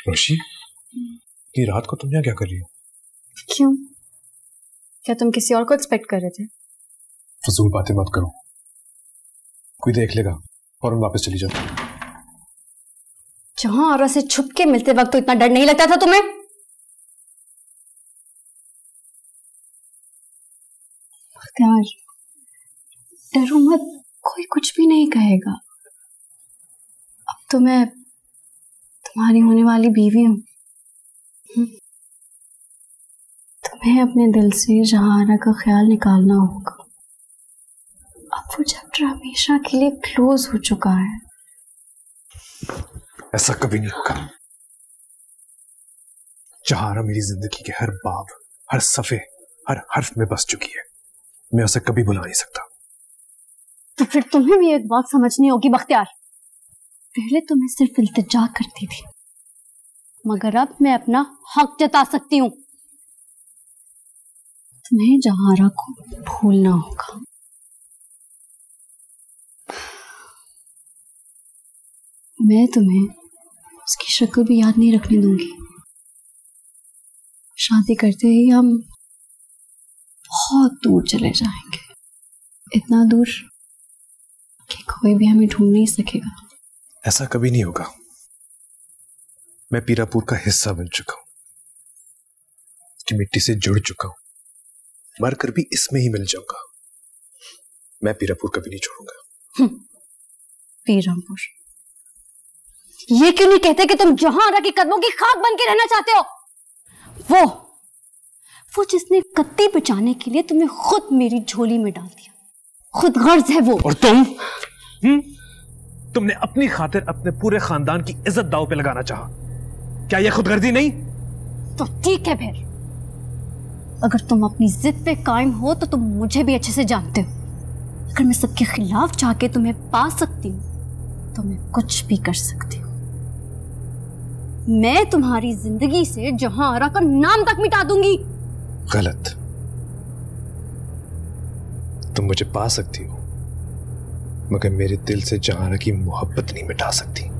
रोशी, ये रात को तुम यहाँ क्या कर रही हो? क्यों? क्या तुम किसी और को एक्सपेक्ट कर रहे थे? फजूल बातें मत करो, कोई देख लेगा। फौरन वापस चली जाओ। जहां औरत से छुप के मिलते वक्त तो इतना डर नहीं लगता था तुम्हें? बख्तियार, डरो मत, कोई कुछ भी नहीं कहेगा। अब तो मैं तुम्हारी होने वाली बीवी हूं। तुम्हें अपने दिल से जहारा का ख्याल निकालना होगा। अब वो चैप्टर हमेशा के लिए क्लोज हो चुका है। ऐसा कभी नहीं होगा। जहारा मेरी जिंदगी के हर बाब, हर सफे, हर हर्फ में बस चुकी है। मैं उसे कभी भुला नहीं सकता। तो फिर तुम्हें भी एक बात समझनी होगी बख्तियार। पहले तो मैं सिर्फ इल्तिजा करती थी, मगर अब मैं अपना हक जता सकती हूँ। तुम्हें जहारा को भूलना होगा। मैं तुम्हें उसकी शक्ल भी याद नहीं रखने दूंगी। शादी करते ही हम बहुत दूर चले जाएंगे, इतना दूर कि कोई भी हमें ढूंढ नहीं सकेगा। ऐसा कभी नहीं होगा। मैं पीरापुर का हिस्सा बन चुका हूं, कि मिट्टी से जुड़ चुका हूं। मरकर भी इसमें ही मिल जाऊंगा। मैं पीरापुर कभी नहीं छोड़ूंगा। पीरापुर, ये क्यों नहीं कहते कि तुम जहारा के कदमों की खाक बन के रहना चाहते हो? वो जिसने कत्ती बचाने के लिए तुम्हें खुद मेरी झोली में डाल दिया, खुद गर्ज है वो। और तुमने अपनी खातिर अपने पूरे खानदान की इज्जत दांव पे लगाना चाहा। क्या यह खुदगर्जी नहीं? तो ठीक है फिर, अगर तुम अपनी जिद पे कायम हो तो तुम मुझे भी अच्छे से जानते हो। अगर मैं सबके खिलाफ चाह के तुम्हें पा सकती हूँ तो मैं कुछ भी कर सकती हूँ। मैं तुम्हारी जिंदगी से जहारा का नाम तक मिटा दूंगी। गलत। तुम मुझे पा सकती हो, मगर मेरे दिल से जहारा की मोहब्बत नहीं मिटा सकती।